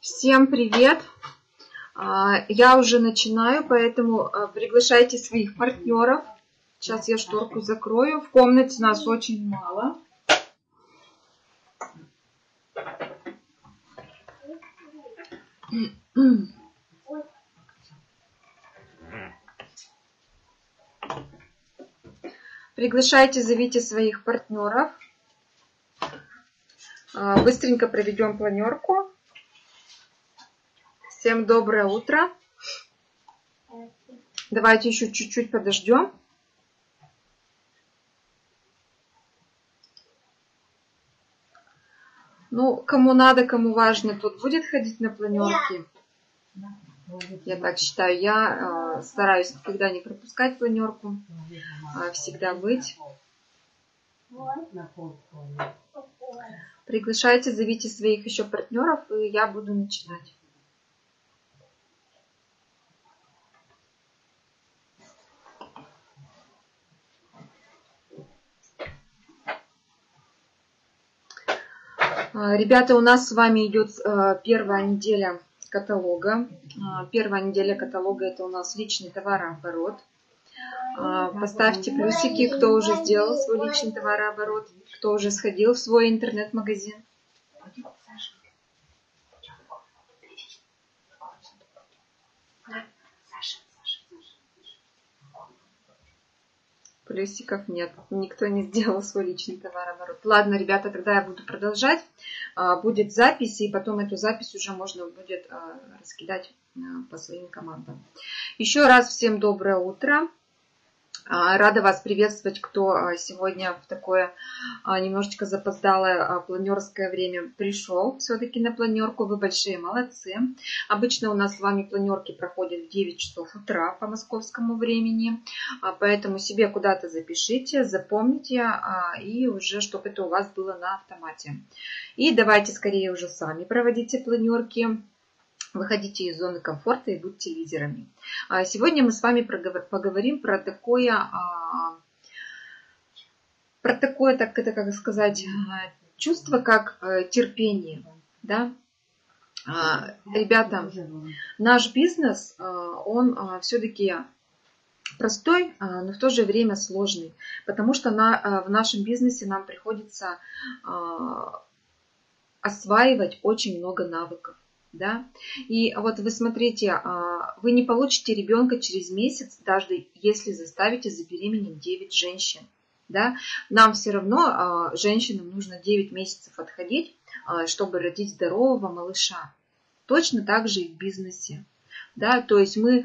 Всем привет! Я уже начинаю, поэтому приглашайте своих партнеров. Сейчас я шторку закрою. В комнате нас очень мало. Приглашайте, зовите своих партнеров. Быстренько проведем планерку. Всем доброе утро. Давайте еще чуть-чуть подождем. Ну, кому надо, кому важно, тот будет ходить на планерки. Я так считаю. Я стараюсь никогда не пропускать планерку, всегда быть. Приглашайте, зовите своих еще партнеров, и я буду начинать. Ребята, у нас с вами идет первая неделя каталога. Первая неделя каталога — это у нас личный товарооборот. Поставьте плюсики, кто уже сделал свой личный товарооборот, кто уже сходил в свой интернет-магазин. Плюсиков нет, никто не сделал свой личный товарооборот. Ладно, ребята, тогда я буду продолжать. Будет запись, и потом эту запись уже можно будет раскидать по своим командам. Еще раз всем доброе утро. Рада вас приветствовать, кто сегодня в такое немножечко запоздалое планерское время пришел все-таки на планерку. Вы большие молодцы. Обычно у нас с вами планерки проходят в 9 часов утра по московскому времени. Поэтому себе куда-то запишите, запомните, и уже чтобы это у вас было на автомате. И давайте скорее уже сами проводите планерки. Выходите из зоны комфорта и будьте лидерами. Сегодня мы с вами поговорим про такое, так это как сказать, чувство, как терпение. Да? Ребята, наш бизнес, он все-таки простой, но в то же время сложный, потому что в нашем бизнесе нам приходится осваивать очень много навыков. Да? И вот вы смотрите, вы не получите ребенка через месяц, даже если заставите забеременеть 9 женщин. Да? Нам все равно, женщинам, нужно 9 месяцев отходить, чтобы родить здорового малыша. Точно так же и в бизнесе. Да? То есть мы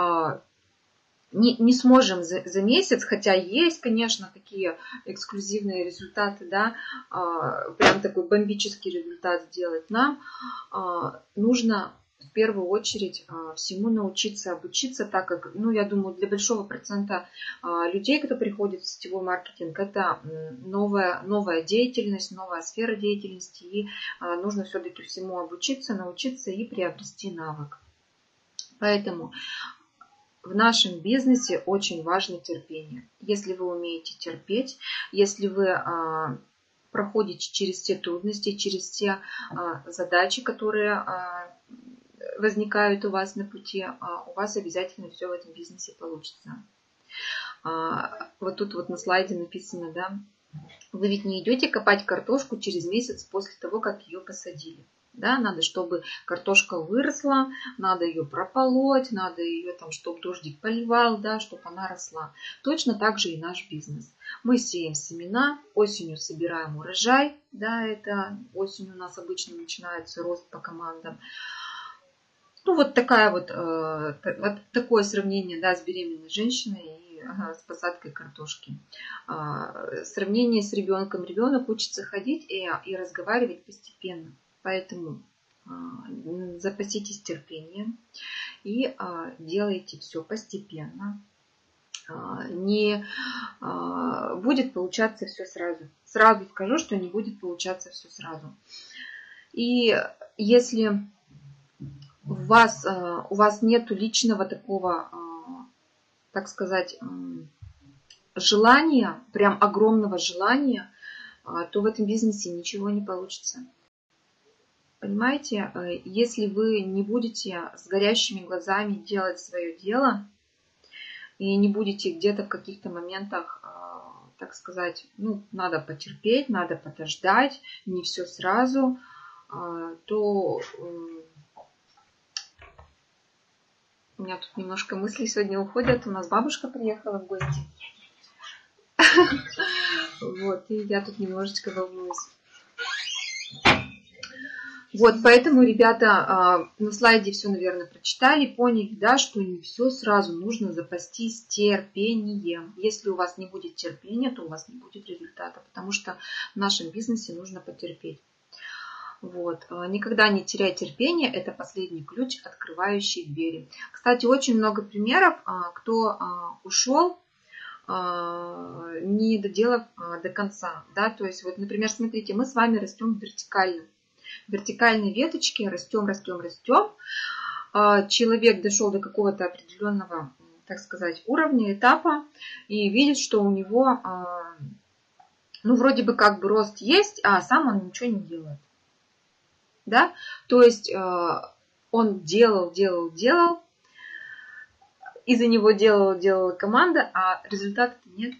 не сможем за месяц, хотя есть, конечно, такие эксклюзивные результаты, да, прям такой бомбический результат сделать. Нам нужно в первую очередь всему научиться, обучиться, так как, я думаю, для большого процента людей, кто приходит в сетевой маркетинг, это новая деятельность, новая сфера деятельности, и нужно все-таки всему обучиться, научиться и приобрести навык. Поэтому в нашем бизнесе очень важно терпение. Если вы умеете терпеть, если вы проходите через те трудности, через те задачи, которые возникают у вас на пути, у вас обязательно все в этом бизнесе получится. Вот тут вот на слайде написано, да, вы ведь не идете копать картошку через месяц после того, как ее посадили. Да, надо, чтобы картошка выросла, надо ее прополоть, надо ее там, чтобы дождик поливал, да, чтобы она росла. Точно так же и наш бизнес. Мы сеем семена, осенью собираем урожай, да, это осенью у нас обычно начинается рост по командам. Вот такое сравнение, да, с беременной женщиной и с посадкой картошки. Сравнение с ребенком. Ребенок учится ходить и разговаривать постепенно. Поэтому запаситесь терпением и делайте все постепенно. Не будет получаться все сразу. Сразу скажу, что не будет получаться все сразу. И если у вас нет личного такого, так сказать, желания, прям огромного желания, то в этом бизнесе ничего не получится. Понимаете, если вы не будете с горящими глазами делать свое дело и не будете где-то в каких-то моментах, так сказать, ну, надо потерпеть, надо подождать, не все сразу, то у меня тут немножко мысли сегодня уходят. У нас бабушка приехала в гости. Вот, и я тут немножечко волнуюсь. Вот, поэтому, ребята, на слайде все, наверное, прочитали, поняли, да, что не все сразу, нужно запастись терпением. Если у вас не будет терпения, то у вас не будет результата, потому что в нашем бизнесе нужно потерпеть. Вот, никогда не теряй терпение, это последний ключ, открывающий двери. Кстати, очень много примеров, кто ушел, не доделав до конца, да, то есть, вот, например, смотрите, мы с вами растем вертикально. Вертикальные веточки, растем. Человек дошел до какого-то определенного, так сказать, уровня, этапа и видит, что у него, ну, вроде бы как бы рост есть, а сам он ничего не делает. Да? То есть он делал, из-за него делала команда, а результата-то нет.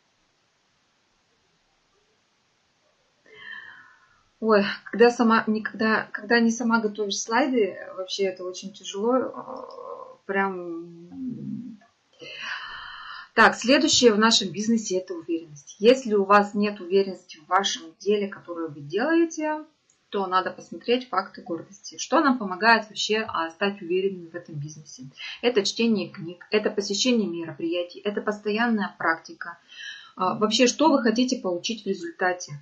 Ой, когда не сама готовишь слайды, вообще это очень тяжело. Прям. Так, следующее в нашем бизнесе — это уверенность. Если у вас нет уверенности в вашем деле, которое вы делаете, то надо посмотреть факты гордости. Что нам помогает вообще стать уверенными в этом бизнесе? Это чтение книг, это посещение мероприятий, это постоянная практика. Вообще, что вы хотите получить в результате?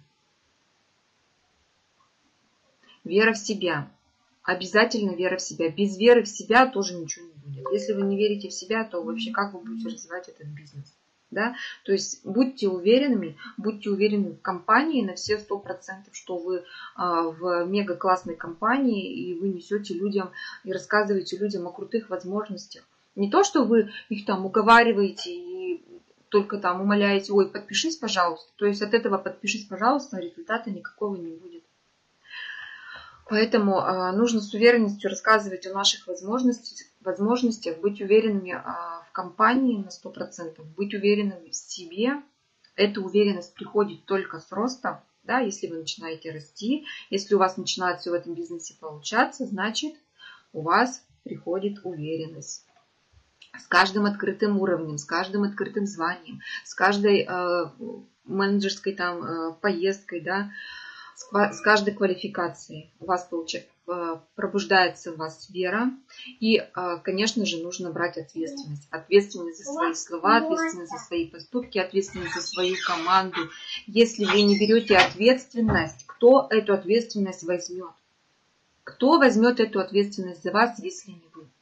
Вера в себя. Обязательно вера в себя. Без веры в себя тоже ничего не будет. Если вы не верите в себя, то вообще как вы будете развивать этот бизнес? Да? То есть будьте уверены в компании на все 100%, что вы в мега классной компании, и вы несете людям и рассказываете людям о крутых возможностях. Не то, что вы их там уговариваете и только там умоляете: ой, подпишись, пожалуйста. То есть от этого подпишись, пожалуйста, результата никакого не будет. Поэтому нужно с уверенностью рассказывать о наших возможностях, быть уверенными в компании на 100%, быть уверенными в себе. Эта уверенность приходит только с ростом, да, если вы начинаете расти, если у вас начинает все в этом бизнесе получаться, значит, у вас приходит уверенность. С каждым открытым уровнем, с каждым открытым званием, с каждой менеджерской там поездкой, да, с каждой квалификацией у вас пробуждается в вас вера. И, конечно же, нужно брать ответственность. Ответственность за свои слова, ответственность за свои поступки, ответственность за свою команду. Если вы не берете ответственность, кто эту ответственность возьмет? Кто возьмет эту ответственность за вас, если не вы?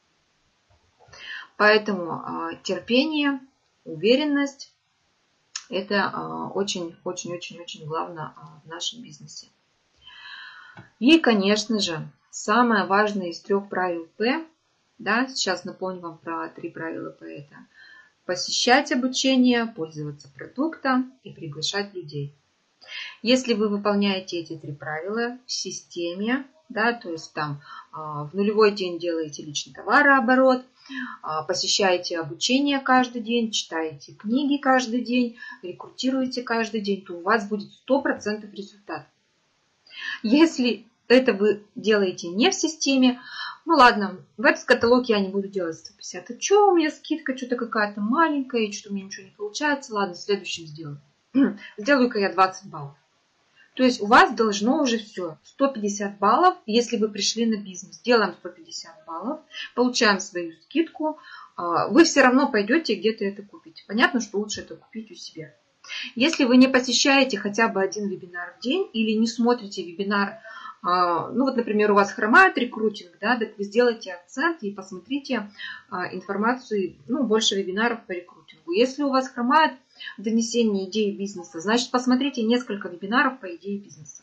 Поэтому терпение, уверенность — это очень-очень-очень главное в нашем бизнесе. И, конечно же, самое важное из 3 правил П, да, сейчас напомню вам про 3 правила П, это посещать обучение, пользоваться продуктом и приглашать людей. Если вы выполняете эти 3 правила в системе, да, то есть там в нулевой день делаете личный товарооборот, посещаете обучение каждый день, читаете книги каждый день, рекрутируете каждый день, то у вас будет 100% результат. Если это вы делаете не в системе, ну ладно, в этот каталог я не буду делать 150. А что у меня скидка, что-то какая-то маленькая, и что у меня ничего не получается, ладно, следующим сделаю. Сделаю-ка я 20 баллов. То есть у вас должно уже все, 150 баллов, если вы пришли на бизнес. Делаем 150 баллов, получаем свою скидку, вы все равно пойдете где-то это купите. Понятно, что лучше это купить у себя. Если вы не посещаете хотя бы 1 вебинар в день или не смотрите вебинар, ну вот, например, у вас хромает рекрутинг, да, так вы сделайте акцент и посмотрите информацию, ну, больше вебинаров по рекрутингу. Если у вас хромает донесение идеи бизнеса, значит, посмотрите несколько вебинаров по идее бизнеса.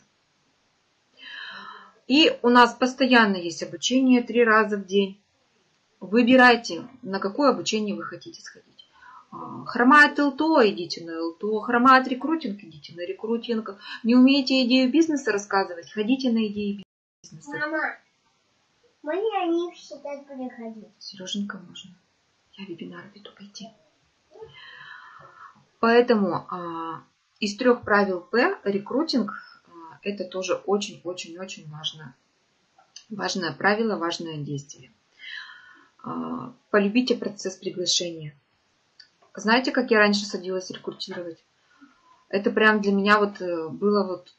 И у нас постоянно есть обучение 3 раза в день. Выбирайте, на какое обучение вы хотите сходить. Хромает ЛТО, идите на ЛТО. Хромает рекрутинг, идите на рекрутинг. Не умеете идею бизнеса рассказывать, ходите на идеи бизнеса. Мама, можно они всегда приходить? Сереженька, можно. Я вебинар веду, пойти. Поэтому из 3 правил П рекрутинг это тоже очень-очень-очень важно. Важное правило, важное действие. Полюбите процесс приглашения. Знаете, как я раньше садилась рекрутировать? Это прям для меня вот было вот...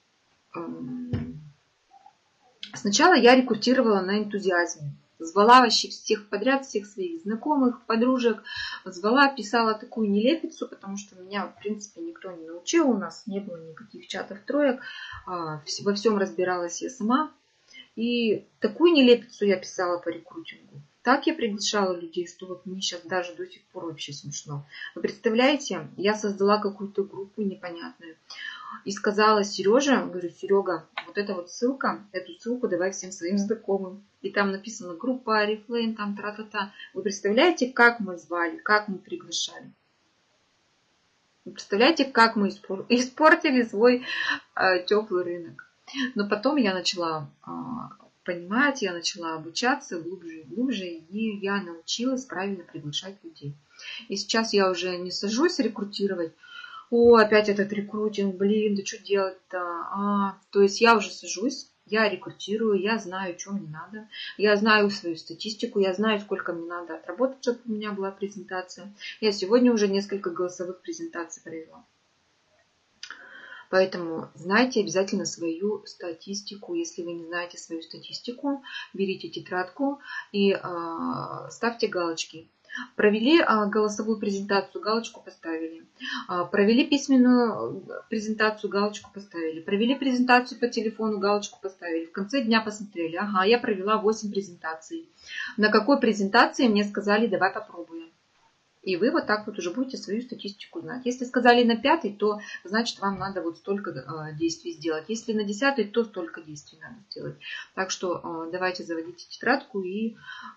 Сначала я рекрутировала на энтузиазме. Звала вообще всех подряд, всех своих знакомых, подружек. Звала, писала такую нелепицу, потому что меня, в принципе, никто не научил. У нас не было никаких чатов, троек. Во всем разбиралась я сама. И такую нелепицу я писала по рекрутингу. Так я приглашала людей, что вот мне сейчас даже до сих пор вообще смешно. Вы представляете, я создала какую-то группу непонятную. И сказала Сереже, говорю, Серега, вот эта вот ссылка, эту ссылку давай всем своим знакомым. И там написано группа Oriflame, там тра-та-та. Вы представляете, как мы звали, как мы приглашали? Вы представляете, как мы испортили свой теплый рынок? Но потом я начала понимать, я начала обучаться глубже и глубже, и я научилась правильно приглашать людей. И сейчас я уже не сажусь рекрутировать. О, опять этот рекрутинг, блин, да что делать-то? То есть я уже сажусь, я рекрутирую, я знаю, что мне надо, я знаю свою статистику, я знаю, сколько мне надо отработать, чтобы у меня была презентация. Я сегодня уже несколько голосовых презентаций провела. Поэтому знайте обязательно свою статистику. Если вы не знаете свою статистику, берите тетрадку и ставьте галочки. Провели голосовую презентацию, галочку поставили. Провели письменную презентацию, галочку поставили. Провели презентацию по телефону, галочку поставили. В конце дня посмотрели. Ага, я провела 8 презентаций. На какой презентации мне сказали, давай попробуем. И вы вот так вот уже будете свою статистику знать. Если сказали на 5, то значит вам надо вот столько действий сделать. Если на 10, то столько действий надо сделать. Так что давайте заводите тетрадку и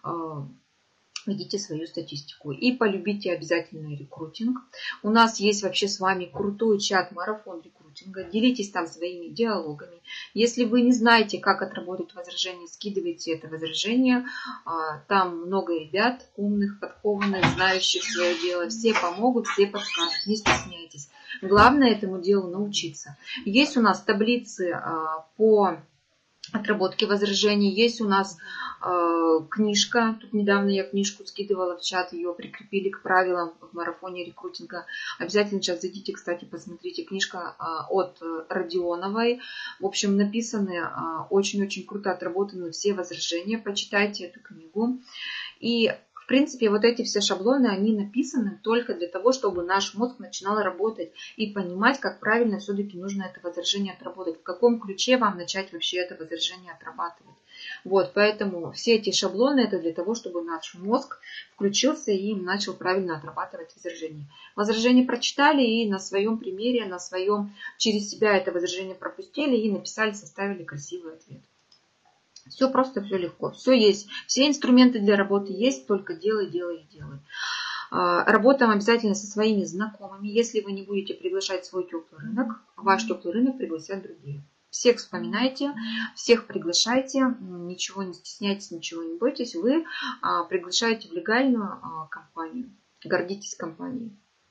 ведите свою статистику. И полюбите обязательно рекрутинг. У нас есть вообще с вами крутой чат «Марафон рекрутинга». Делитесь там своими диалогами. Если вы не знаете, как отработать возражение, скидывайте это возражение. Там много ребят умных, подкованных, знающих свое дело. Все помогут, все подскажут. Не стесняйтесь. Главное этому делу научиться. Есть у нас таблицы по отработке возражений. Есть у нас книжка. Тут недавно я книжку скидывала в чат. Ее прикрепили к правилам в марафоне рекрутинга. Обязательно сейчас зайдите, кстати, посмотрите. Книжка от Родионовой. В общем, написаны очень-очень круто отработаны все возражения. Почитайте эту книгу. И в принципе, вот эти все шаблоны, они написаны только для того, чтобы наш мозг начинал работать и понимать, как правильно все-таки нужно это возражение отработать, в каком ключе вам начать вообще это возражение отрабатывать. Вот, поэтому все эти шаблоны это для того, чтобы наш мозг включился и начал правильно отрабатывать возражение. Возражение прочитали и на своем примере, через себя это возражение пропустили и написали, составили красивый ответ. Все просто, все легко. Все есть. Все инструменты для работы есть, только делай, делай и делай. Работаем обязательно со своими знакомыми. Если вы не будете приглашать свой теплый рынок, ваш теплый рынок пригласят другие. Всех вспоминайте, всех приглашайте, ничего не стесняйтесь, ничего не бойтесь. Вы приглашаете в легальную компанию. Гордитесь компанией.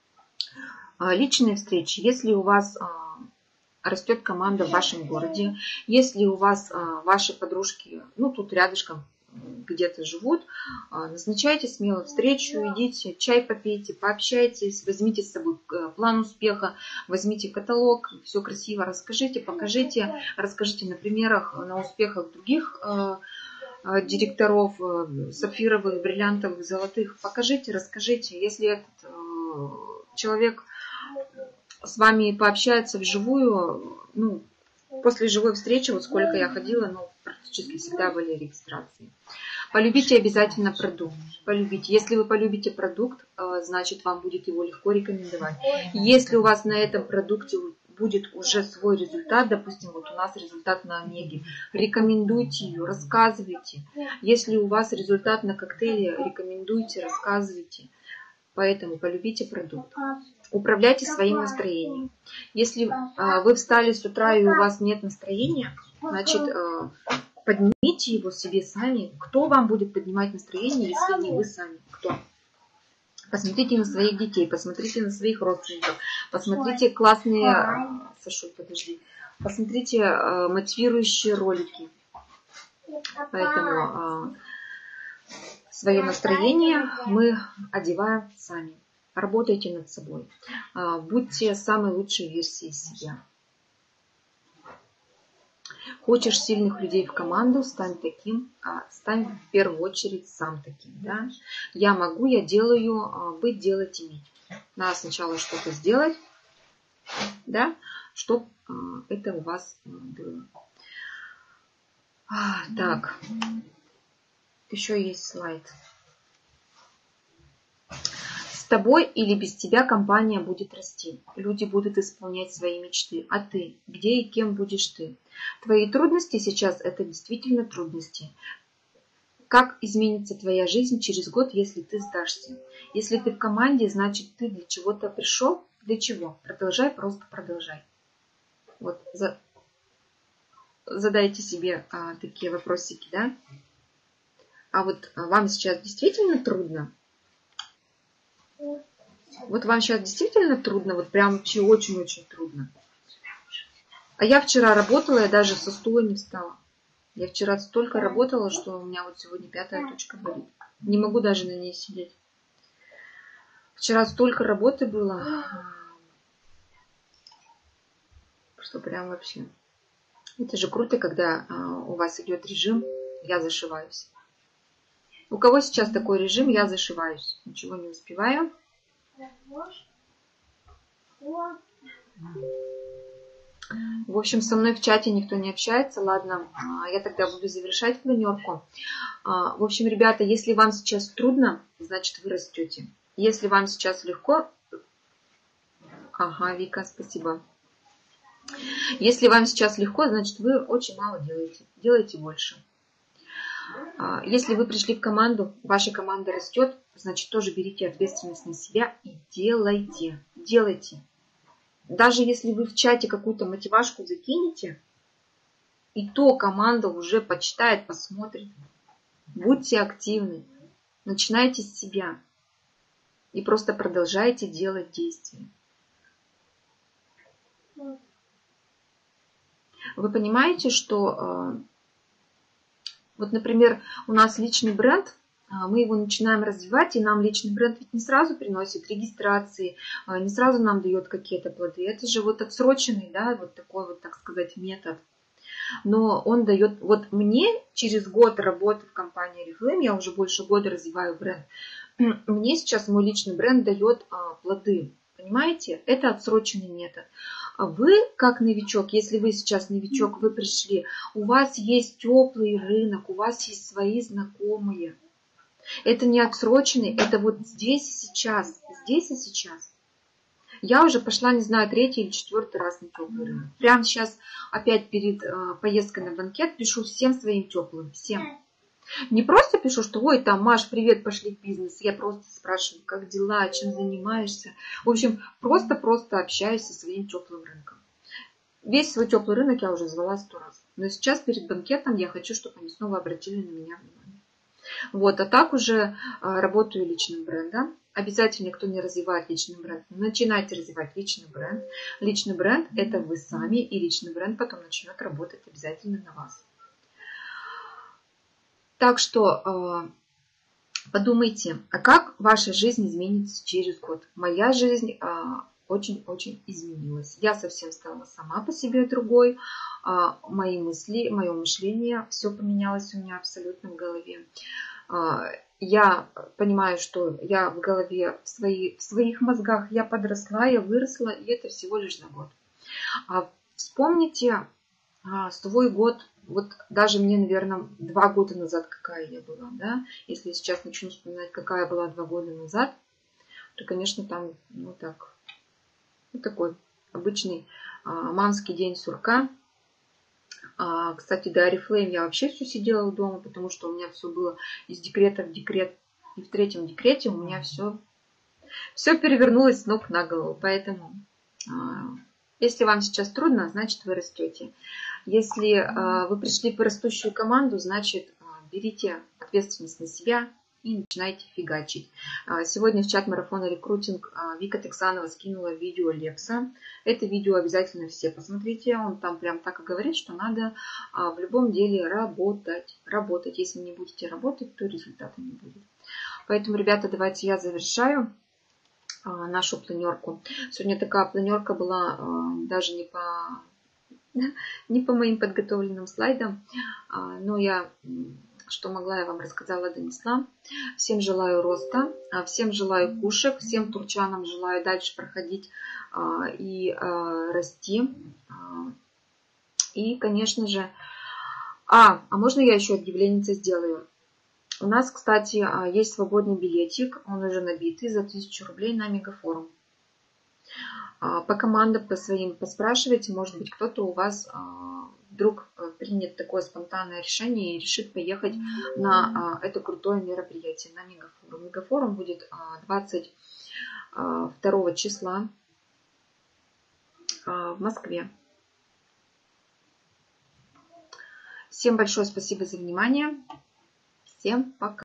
Личные встречи. Если у вас растет команда в вашем городе, если у вас ваши подружки, тут рядышком где-то живут, назначайте смело встречу, идите, чай попейте, пообщайтесь, возьмите с собой план успеха, возьмите каталог, все красиво расскажите, покажите, расскажите на примерах, на успехах других директоров, сапфировых, бриллиантовых, золотых, покажите, расскажите, если этот человек с вами пообщается вживую, после живой встречи, вот сколько я ходила, практически всегда были регистрации. Полюбите обязательно продукт. Полюбите. Если вы полюбите продукт, значит вам будет его легко рекомендовать. Если у вас на этом продукте будет уже свой результат, допустим, вот у нас результат на омеге, рекомендуйте ее, рассказывайте. Если у вас результат на коктейле, рекомендуйте, рассказывайте. Поэтому полюбите продукт. Управляйте своим настроением. Если вы встали с утра и у вас нет настроения, значит, поднимите его себе сами. Кто вам будет поднимать настроение, если не вы сами? Кто? Посмотрите на своих детей, посмотрите на своих родственников, посмотрите классные... Сашу, подожди. Посмотрите мотивирующие ролики. Поэтому свое настроение мы одеваем сами. Работайте над собой. Будьте самой лучшей версией себя. Хочешь сильных людей в команду, стань таким, стань в первую очередь сам таким. Да? Я могу, я делаю, быть, делать, иметь. Надо сначала что-то сделать, да, чтобы это у вас было. Так, еще есть слайд. С тобой или без тебя компания будет расти. Люди будут исполнять свои мечты. А ты? Где и кем будешь ты? Твои трудности сейчас – это действительно трудности. Как изменится твоя жизнь через год, если ты сдашься? Если ты в команде, значит, ты для чего-то пришел. Для чего? Продолжай, просто продолжай. Вот, задайте себе такие вопросики, да? А вот вам сейчас действительно трудно? Вот вам сейчас действительно трудно, вот прям вообще очень-очень трудно. А я вчера работала, я даже со стула не встала. Я вчера столько работала, что у меня вот сегодня 5-я точка болит. Не могу даже на ней сидеть. Вчера столько работы было, что прям вообще. Это же круто, когда у вас идет режим «я зашиваюсь». У кого сейчас такой режим «я зашиваюсь»? Ничего не успеваю. В общем, со мной в чате никто не общается. Ладно, я тогда буду завершать планерку. В общем, ребята, если вам сейчас трудно, значит, вы растете. Если вам сейчас легко... Ага, Вика, спасибо. Если вам сейчас легко, значит, вы очень мало делаете. Делайте больше. Если вы пришли в команду, ваша команда растет, значит, тоже берите ответственность на себя и делайте. Делайте. Даже если вы в чате какую-то мотивашку закинете, и то команда уже почитает, посмотрит. Будьте активны. Начинайте с себя. И просто продолжайте делать действия. Вы понимаете, что... Вот, например, у нас личный бренд, мы его начинаем развивать, и нам личный бренд ведь не сразу приносит регистрации, не сразу нам дает какие-то плоды. Это же вот отсроченный, да, вот такой вот, так сказать, метод. Но он дает, вот мне через год работы в компании Oriflame, я уже больше года развиваю бренд, мне сейчас мой личный бренд дает плоды. Понимаете? Это отсроченный метод. Вы, как новичок, если вы сейчас новичок, вы пришли, у вас есть теплый рынок, у вас есть свои знакомые. Это не отсроченный, это вот здесь и сейчас. Здесь и сейчас. Я уже пошла, не знаю, 3-й или 4-й раз на теплый рынок. Прямо сейчас, опять перед поездкой на банкет, пишу всем своим теплым, всем. Не просто пишу, что ой, там, Маш, привет, пошли в бизнес. Я просто спрашиваю, как дела, чем занимаешься. В общем, просто общаюсь со своим теплым рынком. Весь свой теплый рынок я уже звала 100 раз. Но сейчас перед банкетом я хочу, чтобы они снова обратили на меня внимание. Вот, а так уже работаю личным брендом. Обязательно, кто не развивает личный бренд, начинайте развивать личный бренд. Личный бренд – это вы сами, и личный бренд потом начнет работать обязательно на вас. Так что подумайте, а как ваша жизнь изменится через год? Моя жизнь очень-очень изменилась. Я совсем стала сама по себе другой. Мои мысли, мое мышление, все поменялось у меня абсолютно в голове. Я понимаю, что я в голове, в своих мозгах я подросла, я выросла, и это всего лишь за год. Вспомните свой год. Вот даже мне, наверное, 2 года назад какая я была, да? Если я сейчас начну вспоминать, какая была 2 года назад, то, конечно, там, ну так, вот такой обычный мамский день сурка. Кстати, до Oriflame я вообще все сидела дома, потому что у меня все было из декрета в декрет. И в 3-м декрете у меня все перевернулось с ног на голову. Поэтому, если вам сейчас трудно, значит, вы растете. Если вы пришли по растущую команду, значит, берите ответственность на себя и начинайте фигачить. Сегодня в чат марафона рекрутинг Вика Тексанова скинула видео Лепса. Это видео обязательно все посмотрите. Он там прям так и говорит, что надо в любом деле работать. Работать. Если не будете работать, то результата не будет. Поэтому, ребята, давайте я завершаю нашу планерку. Сегодня такая планерка была даже не по моим подготовленным слайдам, но я, что могла, я вам рассказала, донесла. Всем желаю роста, всем желаю кушек, всем турчанам желаю дальше проходить и расти. И, конечно же, можно я еще объявление сделаю? У нас, кстати, есть свободный билетик, он уже набитый за 1000 рублей на Мегафорум. По командам, по своим поспрашивайте, может быть, кто-то у вас вдруг примет такое спонтанное решение и решит поехать на это крутое мероприятие, на Мегафорум. Мегафорум будет 22 числа в Москве. Всем большое спасибо за внимание. Всем пока.